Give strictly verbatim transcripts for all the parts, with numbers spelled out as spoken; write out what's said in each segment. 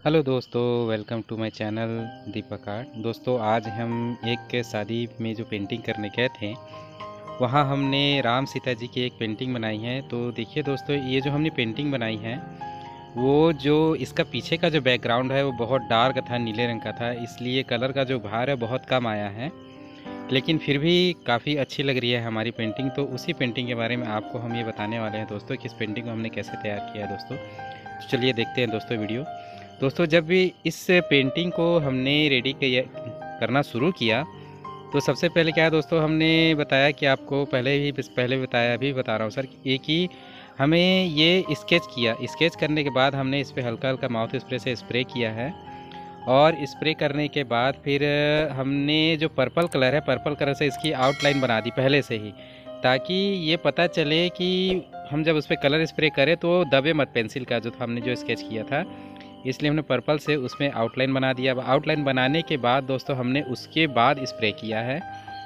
Hello दोस्तों, welcome to my channel Deepak art. दोस्तों, आज हम एक शादी में जो पेंटिंग करने गए थे, वहाँ हमने राम सीता जी की एक पेंटिंग बनाई है। तो देखिए दोस्तों, ये जो हमने पेंटिंग बनाई है, वो जो इसका पीछे का जो बैकग्राउंड है वो बहुत डार्क था, नीले रंग का था, इसलिए कलर का जो भार है बहुत कम आया है। लेकिन फिर भी काफ़ी अच्छी लग रही है हमारी पेंटिंग। तो उसी पेंटिंग के बारे में आपको हम ये बताने वाले हैं दोस्तों कि इस पेंटिंग को हमने कैसे तैयार किया है दोस्तों। तो चलिए देखते हैं दोस्तों वीडियो। दोस्तों, जब भी इस पेंटिंग को हमने रेडी किया करना शुरू किया, तो सबसे पहले क्या है दोस्तों, हमने बताया कि आपको पहले ही पहले बताया, अभी बता रहा हूँ सर, एक ही हमें ये स्केच किया। स्केच करने के बाद हमने इस पर हल्का हल्का माउथ स्प्रे से स्प्रे किया है। और स्प्रे करने के बाद फिर हमने जो पर्पल कलर है, पर्पल कलर से इसकी आउटलाइन बना दी पहले से ही, ताकि ये पता चले कि हम जब उस पर कलर स्प्रे करें तो दबे मत पेंसिल का, जो हमने जो स्केच किया था। इसलिए हमने पर्पल से उसमें आउटलाइन बना दिया। अब आउटलाइन बनाने के बाद दोस्तों हमने उसके बाद स्प्रे किया है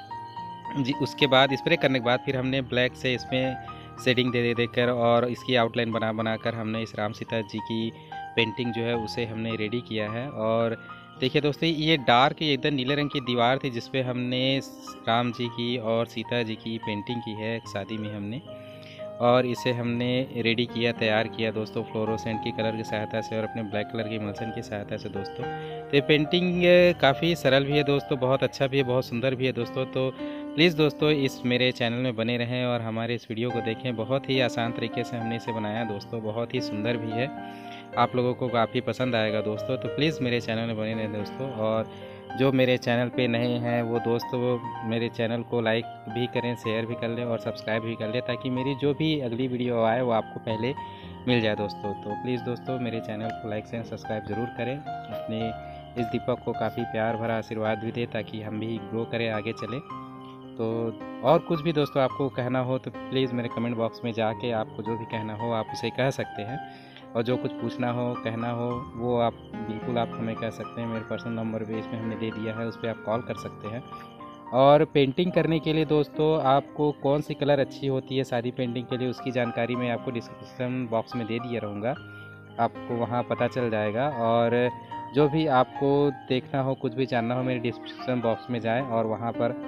जी। उसके बाद स्प्रे करने के बाद फिर हमने ब्लैक से इसमें शेडिंग दे दे देकर और इसकी आउटलाइन बना बनाकर हमने इस राम सीता जी की पेंटिंग जो है उसे हमने रेडी किया है। और देखिए दोस्तों, ये डार्क एकदम नीले रंग की दीवार थी जिस पे हमने राम जी की और सीता जी की पेंटिंग की है शादी में हमने। और इसे हमने रेडी किया, तैयार किया दोस्तों, फ्लोरोसेंट की कलर की सहायता से और अपने ब्लैक कलर की इमल्सन की सहायता से दोस्तों। तो ये पेंटिंग काफ़ी सरल भी है दोस्तों, बहुत अच्छा भी है, बहुत सुंदर भी है दोस्तों। तो प्लीज़ दोस्तों, इस मेरे चैनल में बने रहें और हमारे इस वीडियो को देखें। बहुत ही आसान तरीके से हमने इसे बनाया दोस्तों, बहुत ही सुंदर भी है, आप लोगों को काफ़ी पसंद आएगा दोस्तों। तो प्लीज़ मेरे चैनल में बने रहें दोस्तों। और जो मेरे चैनल पे नए हैं वो दोस्त वो मेरे चैनल को लाइक भी करें, शेयर भी कर लें और सब्सक्राइब भी कर लें, ताकि मेरी जो भी अगली वीडियो आए वो आपको पहले मिल जाए दोस्तों। तो प्लीज़ दोस्तों, मेरे चैनल को लाइक शेयर सब्सक्राइब ज़रूर करें। अपने इस दीपक को काफ़ी प्यार भरा आशीर्वाद भी दें, ताकि हम भी ग्रो करें, आगे चलें। तो और कुछ भी दोस्तों आपको कहना हो तो प्लीज़ मेरे कमेंट बॉक्स में जाके आपको जो भी कहना हो आप उसे कह सकते हैं। और जो कुछ पूछना हो, कहना हो, वो आप बिल्कुल आप हमें कह सकते हैं। मेरे पर्सनल नंबर भी इसमें हमने दे दिया है, उस पर आप कॉल कर सकते हैं। और पेंटिंग करने के लिए दोस्तों आपको कौन सी कलर अच्छी होती है शादी पेंटिंग के लिए, उसकी जानकारी मैं आपको डिस्क्रिप्शन बॉक्स में दे दिया रहूँगा, आपको वहाँ पता चल जाएगा। और जो भी आपको देखना हो, कुछ भी जानना हो, मेरे डिस्क्रिप्शन बॉक्स में जाएँ और वहाँ पर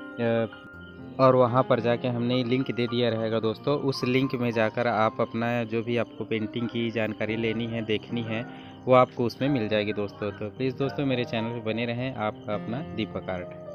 और वहाँ पर जाके हमने लिंक दे दिया रहेगा दोस्तों। उस लिंक में जाकर आप अपना जो भी आपको पेंटिंग की जानकारी लेनी है, देखनी है, वो आपको उसमें मिल जाएगी दोस्तों। तो प्लीज़ दोस्तों, मेरे चैनल पे बने रहें। आपका अपना दीपक आर्ट।